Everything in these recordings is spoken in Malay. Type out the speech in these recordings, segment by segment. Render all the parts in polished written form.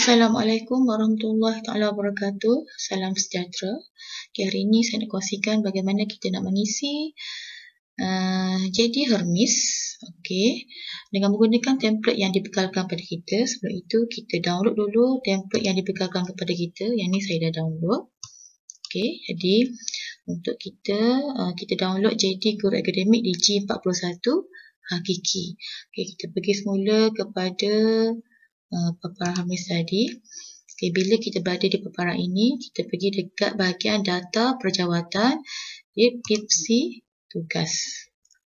Assalamualaikum warahmatullahi taala wabarakatuh. Salam sejahtera. Hari ini saya nak kongsikan bagaimana kita nak mengisi JD Hermes. Dengan menggunakan template yang dibekalkan pada kita. Sebelum itu kita download dulu template yang dibekalkan kepada kita. Yang ni saya dah download. Jadi untuk kita download JD Guru Akademik di G41 Hakiki. Kita pergi semula kepada paparan Hermes tadi. Bila kita berada di paparan ini, kita pergi dekat bahagian data perjawatan deskripsi tugas.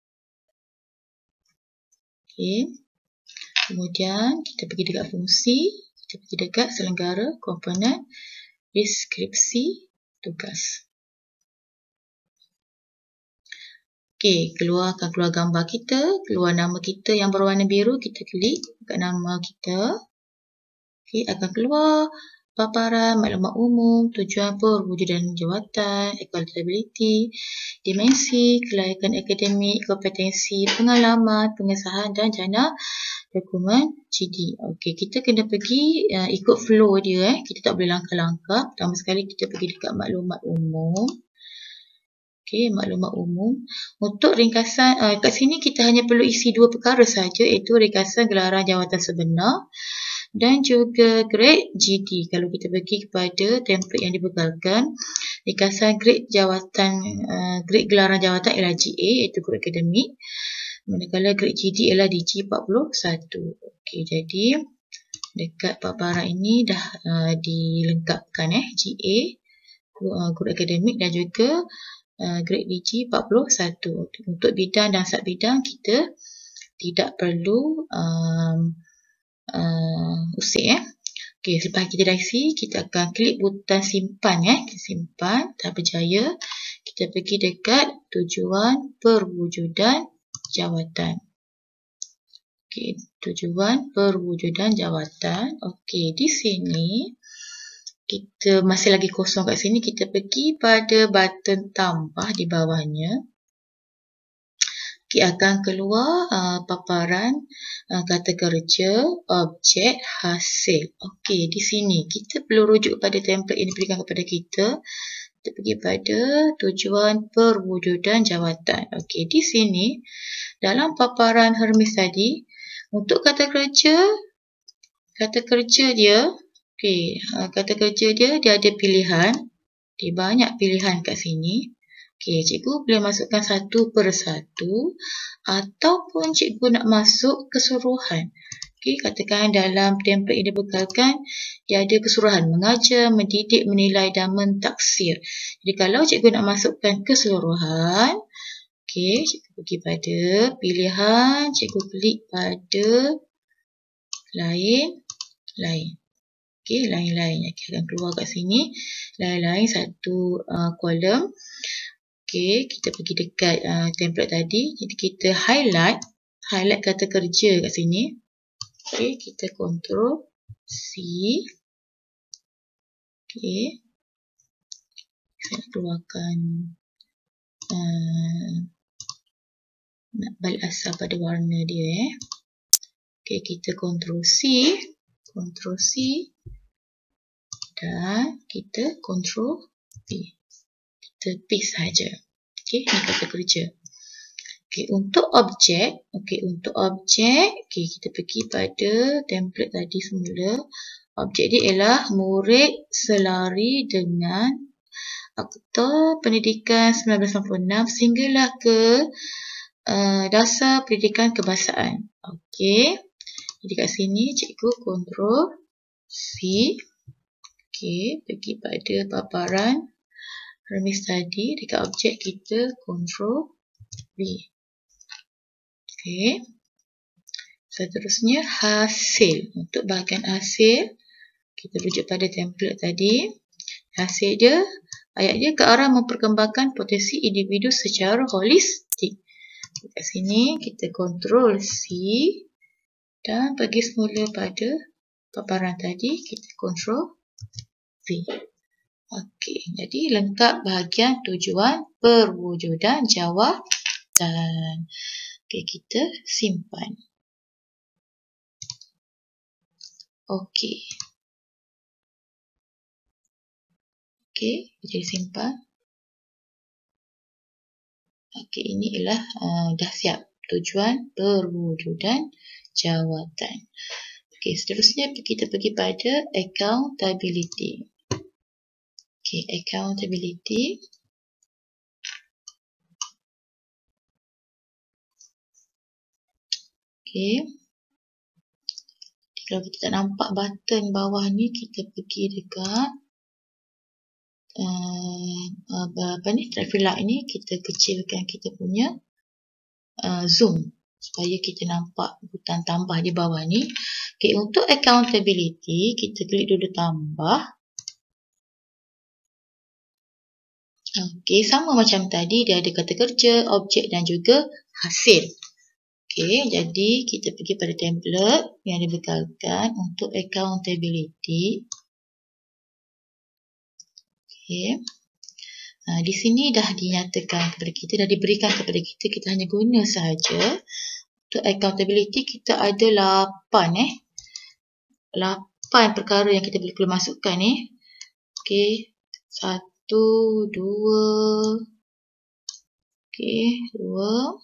Kemudian kita pergi dekat fungsi, kita pergi dekat selenggara komponen deskripsi tugas. Akan keluar gambar kita, keluar nama kita yang berwarna biru, kita klik dekat nama kita. Akan keluar paparan maklumat umum, tujuan perwujudan jawatan, accountability, dimensi, kelayakan akademik, kompetensi, pengalaman, pengesahan dan jana dokumen GD. Kita kena pergi ikut flow dia. Kita tak boleh langkah-langkah. Pertama sekali kita pergi dekat maklumat umum. Maklumat umum. Untuk ringkasan, kat sini kita hanya perlu isi dua perkara saja, iaitu ringkasan gelaran jawatan sebenar dan juga grade GD. Kalau kita pergi kepada template yang dibekalkan, ringkasan grade jawatan, grade gelaran jawatan ialah GA, iaitu guru akademik. Manakala grade GD ialah di G41. Jadi dekat paparan ini dah dilengkapkan GA, guru akademik dan juga grade di G41. Untuk bidang dan subbidang kita tidak perlu usik. Selepas kita dah isi, kita akan klik butang simpan. Simpan, dah berjaya. Kita pergi dekat tujuan perwujudan jawatan. Tujuan perwujudan jawatan. Di sini kita masih lagi kosong kat sini. Kita pergi pada button tambah di bawahnya. Akan keluar paparan kata kerja, objek, hasil. Di sini kita perlu rujuk pada template yang diberikan kepada kita. Kita pergi pada tujuan perwujudan jawatan. Di sini dalam paparan Hermes tadi, untuk kata kerja dia, kata kerja dia ada pilihan. Dia banyak pilihan kat sini. Cikgu boleh masukkan satu persatu ataupun cikgu nak masuk keseluruhan. Katakan dalam template yang dibekalkan, dia ada keseluruhan mengajar, mendidik, menilai dan mentaksir. Jadi kalau cikgu nak masukkan keseluruhan, cikgu pergi pada pilihan, cikgu klik pada lain. Lain-lain akan keluar kat sini. Lain-lain satu kolom. Kita pergi dekat template tadi. Jadi kita highlight kata kerja kat sini. Kita Ctrl C. Saya nak keluarkan nak balik asal pada warna dia. Kita Ctrl C dan kita Ctrl V. Kita paste saja. Ini kata kerja. Untuk objek, kita pergi pada template tadi semula. Objek dia ialah murid selari dengan Akta Pendidikan 1996 sehinggalah ke dasar pendidikan kebangsaan. Jadi kat sini cikgu Ctrl C. Pergi pada paparan Hermes tadi, dekat objek kita Ctrl V. Seterusnya hasil. Untuk bahagian hasil, kita rujuk pada template tadi. Hasil dia, ayat dia ke arah memperkembangkan potensi individu secara holistik. Dekat sini kita Ctrl C dan pergi semula pada paparan tadi, kita Ctrl V. Jadi lengkap bahagian tujuan perwujudan jawatan. Kita simpan. Okey, jadi simpan. Okey, ini ialah dah siap tujuan perwujudan jawatan. Okey, seterusnya kita pergi pada accountability. Okey, accountability. Okey. Kalau kita tak nampak button bawah ni, kita pergi dekat traffic light ni, kita kecilkan kita punya zoom supaya kita nampak butang tambah di bawah ni. Okey, untuk accountability, kita klik dulu tambah. Okey, sama macam tadi, dia ada kata kerja, objek dan juga hasil. Okey, jadi kita pergi pada template yang dibekalkan untuk accountability. Okey. Di sini dah dinyatakan kepada kita, dah diberikan kepada kita, kita hanya guna sahaja. Untuk accountability kita ada 8 perkara yang kita boleh masukkan ni. Okey, 1, 2. Okey, 2.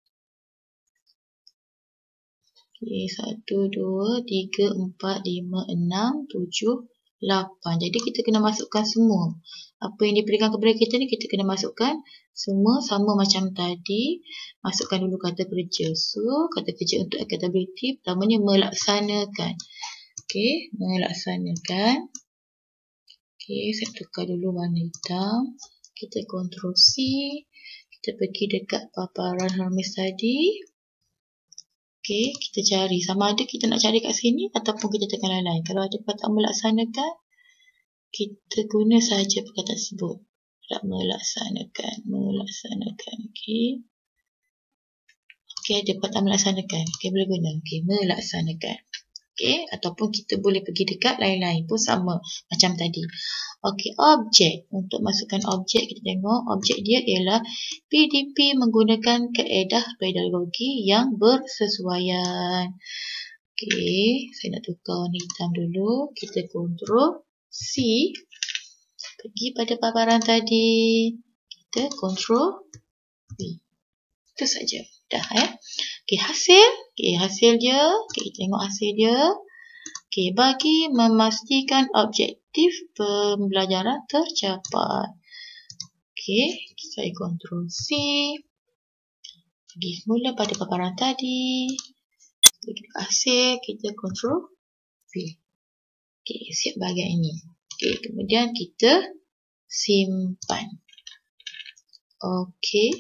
Okey, 1, 2, 3, 4, 5, 6, 7, 8. Jadi kita kena masukkan semua. Apa yang diberikan kepada kita ni, kita kena masukkan semua sama macam tadi. Masukkan dulu kata kerja. So, kata kerja untuk accountability pertamanya melaksanakan. Okey, melaksanakan. Okey, saya tukar dulu warna hitam. Kita Ctrl C. Kita pergi dekat paparan Hermes tadi. Okey, kita cari. Sama ada kita nak cari kat sini ataupun kita tekan lain-lain. Kalau ada perkataan melaksanakan, kita guna sahaja perkataan tersebut. Melaksanakan. Okey. Okey, ada perkataan melaksanakan. Okey, boleh guna. Okey, melaksanakan. Okey, ataupun kita boleh pergi dekat lain-lain pun sama macam tadi. Okey, objek. Untuk masukkan objek, kita tengok objek dia ialah PDP menggunakan kaedah pedagogi yang bersesuaian. Okey, saya nak tukar warna hitam dulu. Kita Ctrl C. Pergi pada paparan tadi. Kita Ctrl V. Itu saja. Dah Okey, hasil. Okey, hasil dia. Okey, kita tengok hasil dia. Okey, bagi memastikan objektif pembelajaran tercapai. Okey, saya Ctrl C. Pergi semula pada paparan tadi. Pergi hasil, kita Ctrl V. Okey, siap bahagian ini. Okey, kemudian kita simpan. Okey.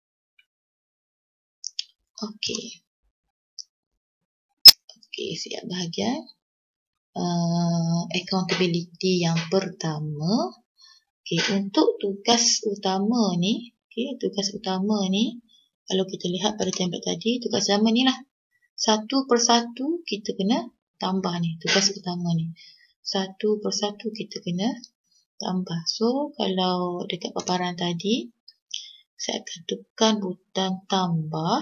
Okey. Okey, siap bahagian accountability yang pertama. Okey, untuk tugas utama ni, kalau kita lihat pada template tadi, tugas utama ni lah. Satu persatu kita kena tambah ni, tugas utama ni. Satu persatu kita kena tambah. So, kalau dekat paparan tadi, saya akan tekan butang tambah.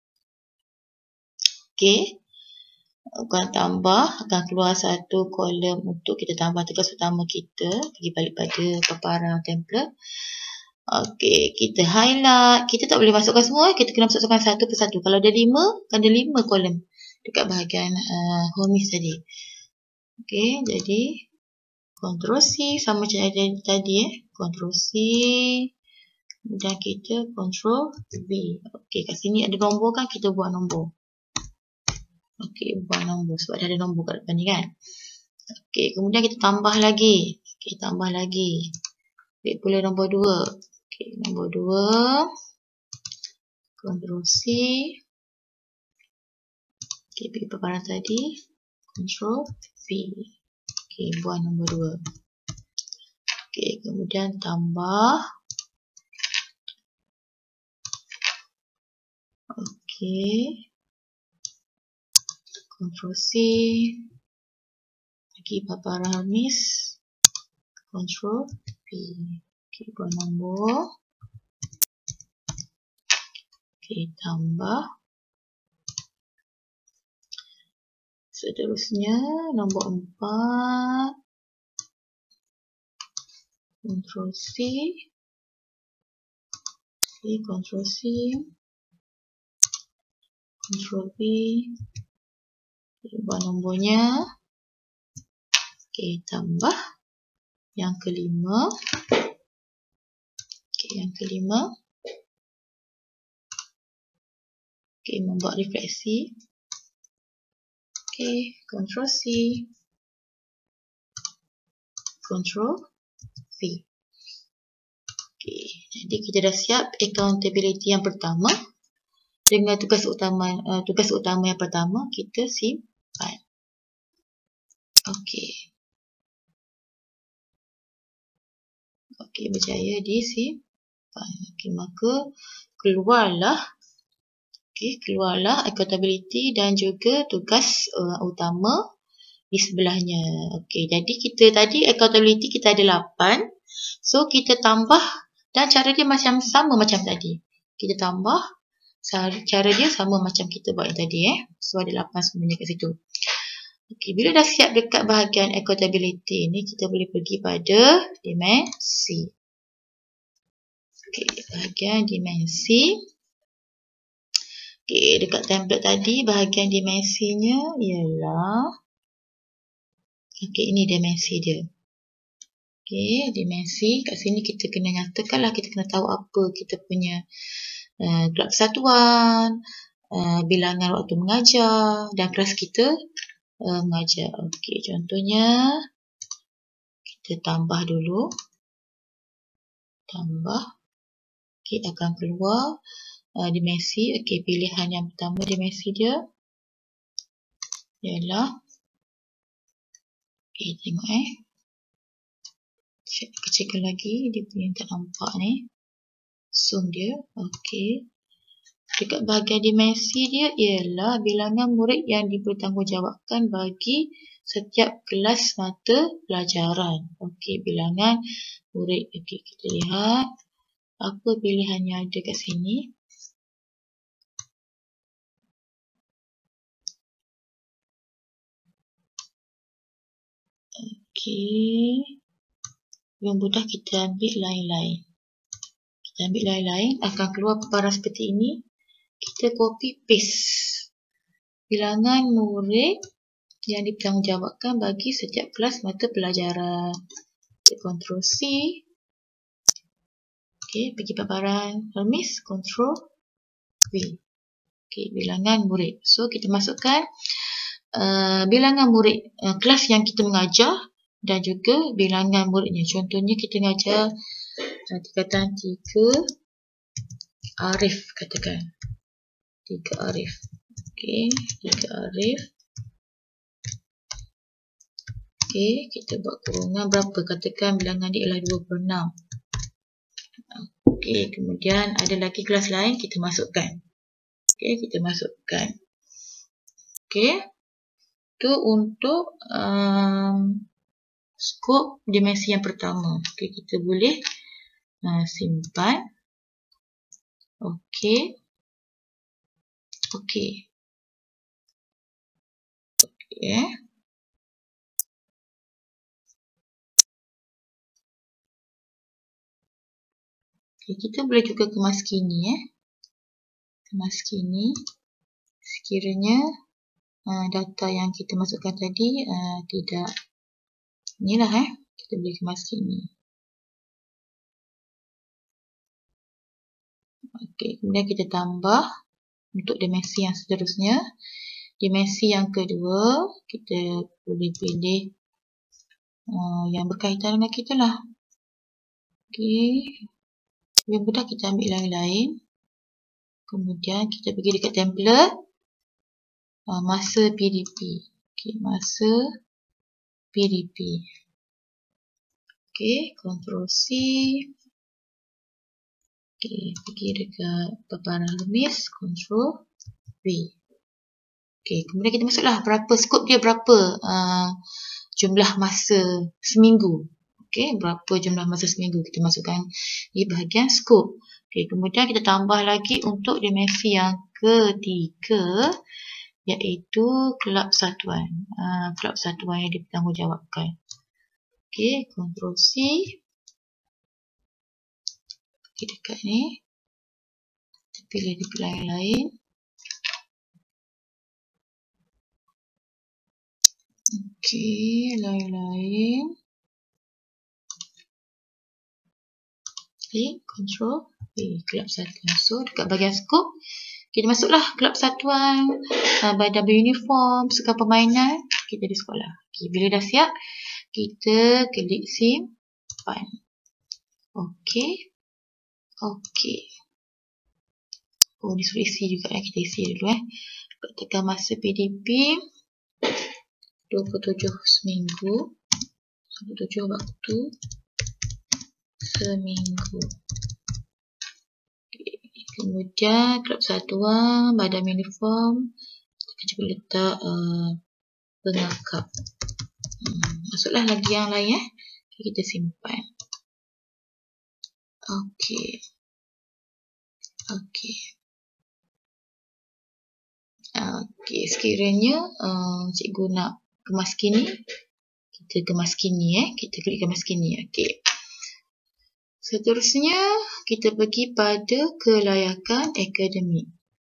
Okey. Bukan tambah, akan keluar satu kolom untuk kita tambah tugas utama kita. Pergi balik pada paparan template. Okey, kita highlight. Kita tak boleh masukkan semua, kita kena masukkan satu persatu. Kalau ada 5, kan ada 5 kolom dekat bahagian Hermes tadi. Okey, jadi Ctrl C sama macam tadi Ctrl C. Kemudian kita Ctrl V. Okey, kat sini ada nombor kan, kita buat nombor. Okey, buat nombor sebab dah ada nombor kat depan ni kan. Okey, kemudian kita tambah lagi. Okey, tambah lagi. Klik pula nombor 2. Okey, nombor 2. Ctrl C. Okey, pergi paparan tadi. Ctrl V. Okey, buat nombor 2. Okey, kemudian tambah. Okey. Ctrl C. Pergi paparan Hermes. Ctrl V. Okey, buat nombor. Okey, tambah. Seterusnya, nombor 4. Ctrl C, Ctrl C, Ctrl V, ubah nombornya. Okey, tambah yang kelima. Okey, yang kelima. Okey, membuat refleksi. Okey, Ctrl C, Ctrl V. Okey, jadi kita dah siap accountability yang pertama. Dengan tugas utama yang pertama kita simpan. Okey. Okey, berjaya disimpan. Okey, maka keluarlah accountability dan juga tugas utama di sebelahnya. Okey, jadi kita tadi accountability kita ada 8. So kita tambah dan cara dia macam sama macam tadi. Kita tambah cara dia sama macam kita buat yang tadi So ada 8 sebenarnya kat situ. Okey, bila dah siap dekat bahagian accountability ni, kita boleh pergi pada dimensi. Okey, bahagian dimensi. Okey, dekat template tadi bahagian dimensinya ialah ini dimensi dia. Okey, dimensi kat sini kita kena nyatakanlah, kita kena tahu apa kita punya gelap persatuan, bilangan waktu mengajar dan kelas kita mengajar. Okey, contohnya kita tambah dulu. Tambah. Okey, akan keluar dimensi. Okey, pilihan yang pertama dimensi dia ialah tengok kecilkan lagi, dia punya tak nampak ni. Zoom dia. Okey. Dekat bahagian dimensi dia ialah bilangan murid yang dipertanggungjawabkan bagi setiap kelas mata pelajaran. Okey, bilangan murid. Okey, kita lihat apa pilihan yang ada kat sini. Okey. Yang mudah kita ambil lain-lain. Kita ambil lain-lain, akan keluar paparan seperti ini. Kita copy paste bilangan murid yang dipertanggungjawabkan bagi setiap kelas mata pelajaran. Kita Ctrl C. Okey, pergi paparan Hermes, Ctrl V. Okey, bilangan murid. So kita masukkan bilangan murid kelas yang kita mengajar dan juga bilangan muridnya. Contohnya kita mengajar tingkatan 3 Arif katakan. 3 Arif. Okey, 3 Arif. Okey, kita buat kurungan berapa? Katakan bilangan dia ialah 26. Okey, kemudian ada lagi kelas lain kita masukkan. Okey, kita masukkan. Okey. Itu untuk skop dimensi yang pertama. Okey, kita boleh simpan. Okey. Okey. Okey. Okey, kita boleh juga kemaskini Kemaskini sekiranya data yang kita masukkan tadi tidak inilah kita boleh kemaskini. Okey, kemudian kita tambah untuk dimensi yang seterusnya. Dimensi yang kedua, kita boleh pilih yang berkaitan dengan kita lah. Okey. Lebih mudah kita ambil lain-lain. Kemudian kita pergi dekat template. Masa PDP. Okey, masa PDP. Okey, Ctrl C. Okey, pergi dekat paparan Hermes, Ctrl V. Okey, kemudian kita masuklah berapa skop dia, berapa jumlah masa seminggu. Okey, berapa jumlah masa seminggu kita masukkan di bahagian skop. Okey, kemudian kita tambah lagi untuk dimensi yang ketiga, iaitu kelab persatuan. Kelab persatuan yang dipertanggungjawabkan. Okey, Ctrl C. Okey, dekat ni. Kita pilih di pilihan lain. Okey, lain-lain. Klik, control. Kelab satuan. So, dekat bahagian skop, kita masuklah kelab satuan, badan beruniform, sukan permainan, kita di sekolah. Okay, bila dah siap, kita klik simpan. Okey. Okey. Oh, ni suruh isi juga. Kita isi dulu. Tekan masa PDP 27 seminggu. 27 waktu seminggu. Okay. Kemudian kelab satuan, badan uniform, kita cuba letak pengakap. Masuklah lagi yang lain. Kita simpan. Okey. Okey. Okey, sekiranya cikgu nak kemas kini, kita kemas kini. Kita klik kemas kini. Okey. Seterusnya, kita pergi pada kelayakan akademik.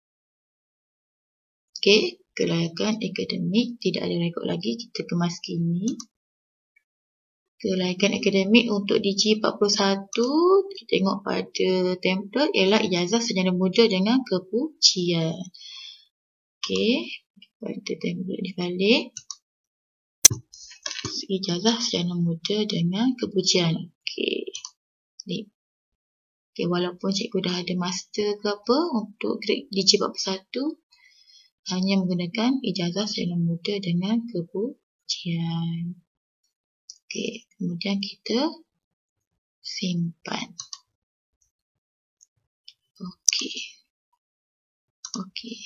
Okey, kelayakan akademik, tidak ada rekod lagi, kita kemas kini. Kelayakan akademik untuk DG41, kita tengok pada template ialah ijazah sarjana muda dengan kepujian. Okey, pada template dibalik. Ijazah sarjana muda dengan kepujian. Okey. Okey, walaupun cikgu dah ada master ke apa untuk grade DG41, hanya menggunakan ijazah sarjana muda dengan kepujian. Okey, kemudian kita simpan. Okey. Okey.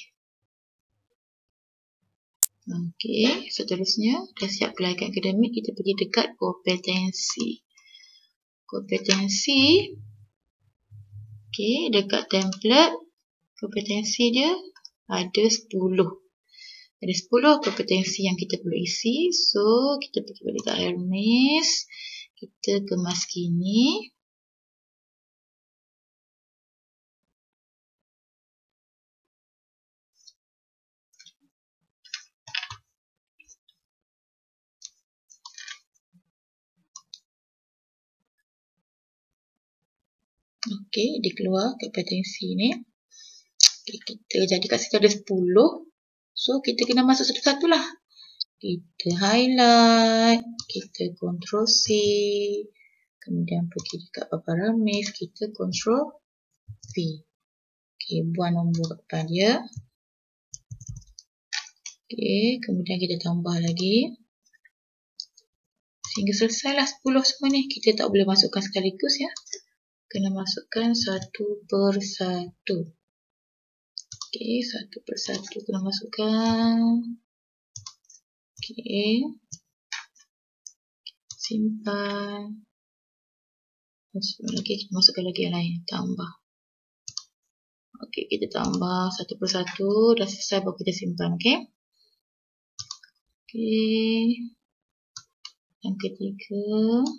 Okey, seterusnya dah siap kelayakan akademik, kita pergi dekat kompetensi. Kompetensi. Okey, dekat template kompetensi dia ada 10. Ada 10 kompetensi yang kita perlu isi. So, kita pergi balik ke Hermes. Kita kemas kini. Okey, dia keluar kompetensi ni. Okay, kita jadi kat situ ada 10. So, kita kena masuk satu-satu lah. Kita highlight. Kita Ctrl C. Kemudian pergi dekat papan Hermes. Kita Ctrl V. Okey, buang nombor kat depan dia. Okey, kemudian kita tambah lagi. Sehingga selesailah 10 semua ni. Kita tak boleh masukkan sekaligus ya. Kena masukkan satu persatu. Okey, satu persatu kena masukkan. Okey. Simpan. Masukkan lagi yang lain. Tambah. Okey, kita tambah satu persatu. Dah selesai baru kita simpan. Okey. Okey. Yang ketiga.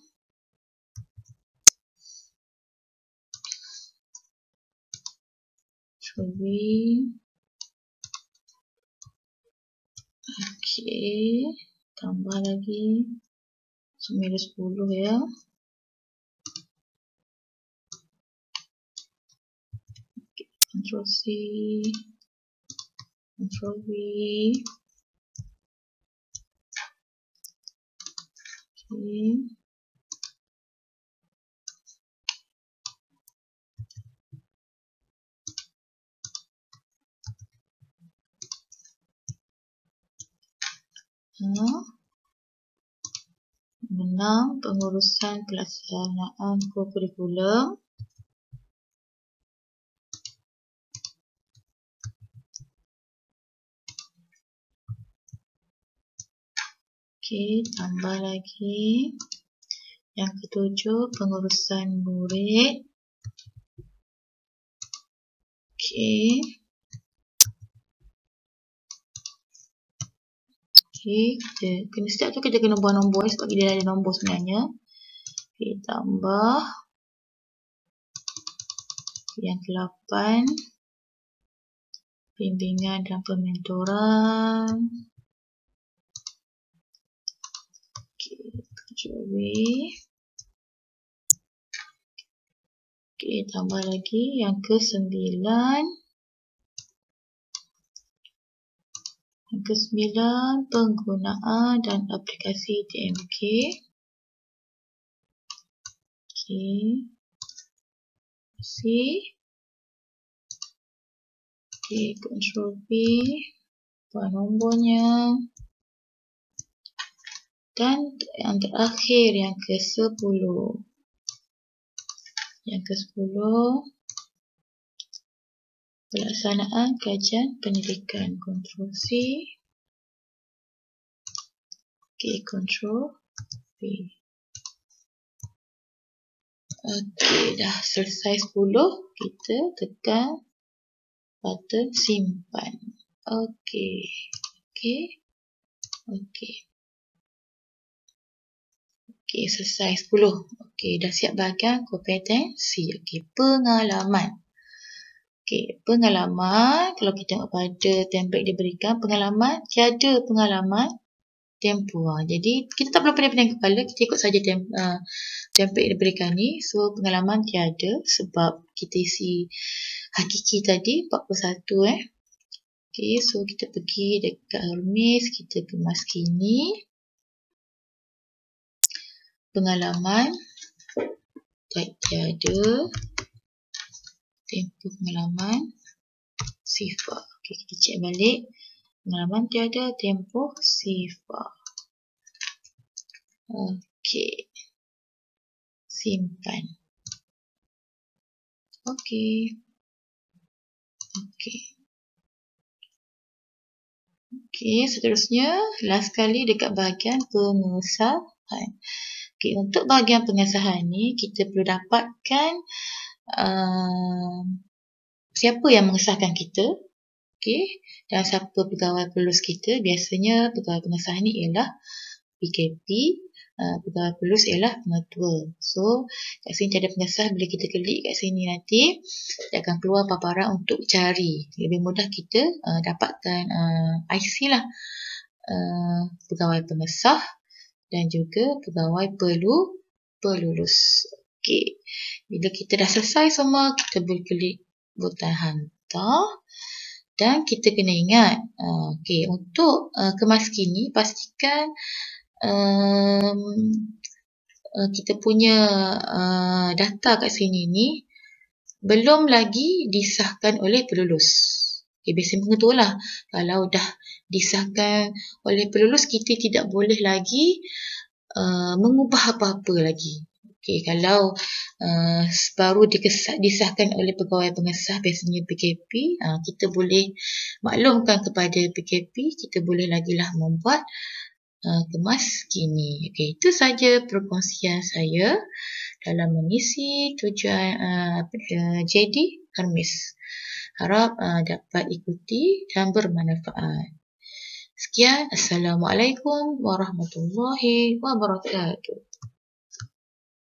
Okey, tambah lagi 910 ya. Okay. Ctrl C, Ctrl V. Okay. Menang pengurusan pelaksanaan kurikulum. Okey, tambah lagi. Yang ketujuh, pengurusan murid. Okey. Okey, setiap tu kita kena buang nombor sebab dia ada nombor sebenarnya. Okey, tambah. Yang ke-8, bimbingan dan pementoran. Okey, 7B. Okey, tambah lagi yang ke-9. Yang ke-9, penggunaan dan aplikasi TMK. Okey. C. Okey, Ctrl V. Buat nombornya. Dan yang terakhir, yang ke-10. Yang ke-10, pelaksanaan kajian pendidikan. Ctrl C. Okey, Ctrl V. Okey, dah selesai 10. Kita tekan button simpan. Okey. Okey. Okey. Okey, selesai 10. Okey, dah siap bahagian kompetensi. Okey, pengalaman. Okey, pengalaman. Kalau kita tengok pada template diberikan, pengalaman, tiada pengalaman tempoh. Jadi, kita tak perlu pening-pening kepala. Kita ikut saja template diberikan ni. So, pengalaman tiada sebab kita isi hakiki tadi 41. Okey, so kita pergi dekat Hermes. Kita kemas kini. Pengalaman tiada. Tempoh pengalaman sifar. Okey, kita cek balik. Pengalaman tiada, tempoh sifar. Okey. Simpan. Okey. Okey. Okey, seterusnya last kali dekat bahagian pengesahan. Okey, untuk bahagian pengesahan ni kita perlu dapatkan siapa yang mengesahkan kita. Okey, dan siapa pegawai pelulus kita. Biasanya pegawai pengesahan ni ialah PKP, pegawai pelulus ialah pengetua. So, kat sini ada pengesah. Bila kita klik kat sini nanti, dia akan keluar paparan untuk cari. Lebih mudah kita dapatkan IC lah. Pegawai pengesah dan juga pegawai pelulus. Okey. Bila kita dah selesai semua, kita boleh klik butang hantar. Dan kita kena ingat, okey, untuk kemas kini, pastikan kita punya data kat sini ni belum lagi disahkan oleh pelulus. Okay, biasanya pengetua lah. Kalau dah disahkan oleh pelulus, kita tidak boleh lagi mengubah apa-apa lagi. Okay, kalau baru disahkan oleh pegawai pengesah, biasanya PKP, kita boleh maklumkan kepada PKP, kita boleh lagilah membuat kemas kini. Okay, itu saja perkongsian saya dalam mengisi tujuan JD Hermes. Harap dapat ikuti dan bermanfaat. Sekian, Assalamualaikum warahmatullahi wabarakatuh.